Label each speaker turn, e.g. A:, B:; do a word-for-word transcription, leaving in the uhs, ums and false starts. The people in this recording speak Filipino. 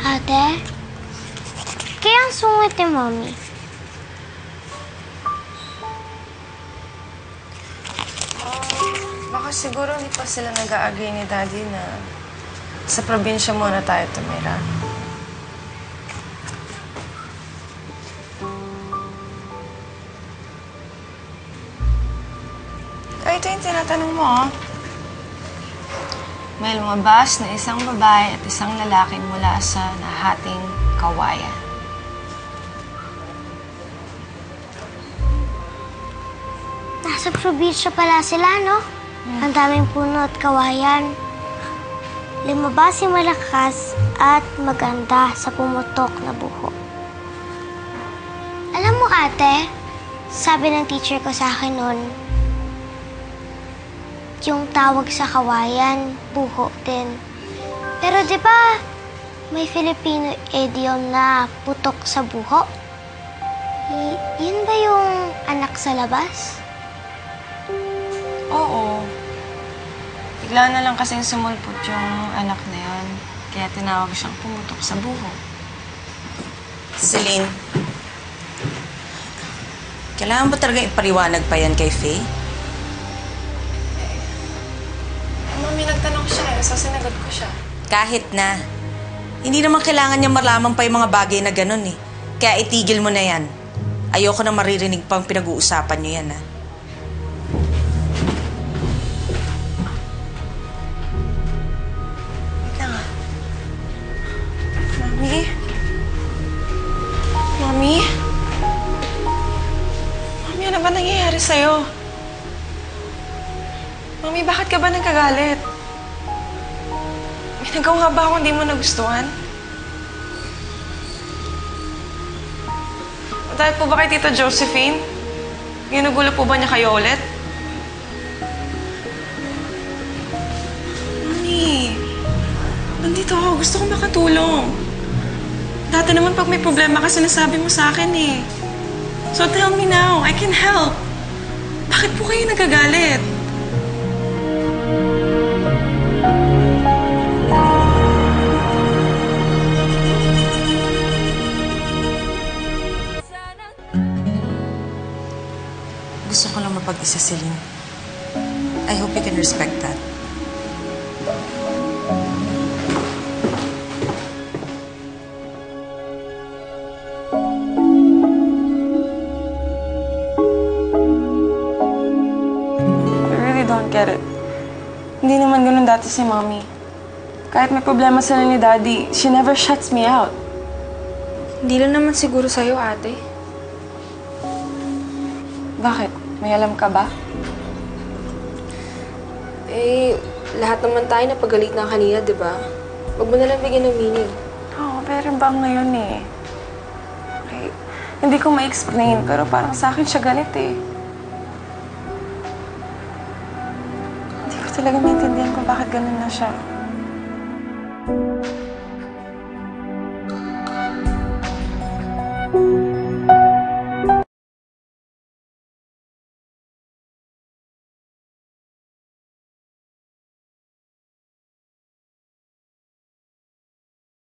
A: Ate, kaya ang sungit ni Mommy.
B: Baka siguro hindi pa sila nag-a-agree ni Daddy na sa probinsya muna tayo tumira. Ay, ito yung tinatanong mo, oh. May lumabas na isang babae at isang lalaki mula sa nahating kawayan.
A: Nasa probinsya pala sila, no? Hmm. Ang daming puno at kawayan. Lumabas si malakas at maganda sa pumutok na buho. Alam mo, ate, sabi ng teacher ko sa akin noon, yung tawag sa kawayan, buho din. Pero di ba may Filipino idiom na putok sa buho? Y yun ba yung anak sa labas?
B: Oo. Bigla na lang kasing sumulpot yung anak na yun. Kaya tinawag siyang pumutok sa buho.
C: Celine, kailangan ba talaga ipariwanag pa yan kay Faye?
B: Mami, nagtanong siya eh. So, sinagot ko siya.
C: Kahit na. Hindi naman kailangan niya malaman pa yung mga bagay na ganun eh. Kaya itigil mo na yan. Ayoko na maririnig pang pinag-uusapan niyo yan, ha?
B: Wait lang, ah. Mami? Mami? Mami, ano ba nangyayari sa'yo? Mami, bakit ka ba nagkagalit? May nagawa ba akong di mo nagustuhan? O dahil po ba kay Tita Josephine? Ginugulo po ba niya kayo ulit? Mami, nandito ako. Gusto ko makatulong. Dati naman pag may problema ka, sinasabi mo sa akin eh. So tell me now, I can help. Bakit po kayo nagagalit?
C: Gusto ko lang mapag-isa, Celine. I hope you can respect that.
B: I really don't get it. Hindi naman ganun dati si Mommy. Kahit may problema sila ni Daddy, she never shuts me out.
D: Hindi lang naman siguro sa'yo, ate.
B: Bakit? May alam ka ba?
D: Eh, lahat naman tayo napagalit na kanina, di ba? Huwag mo na lang bigyan ng meaning.
B: Oo, pero ba ngayon eh? Okay. Hindi ko ma-explain, pero parang sa akin siya galit eh. Hindi ko talaga maintindihan kung bakit ganun na siya. Thank you.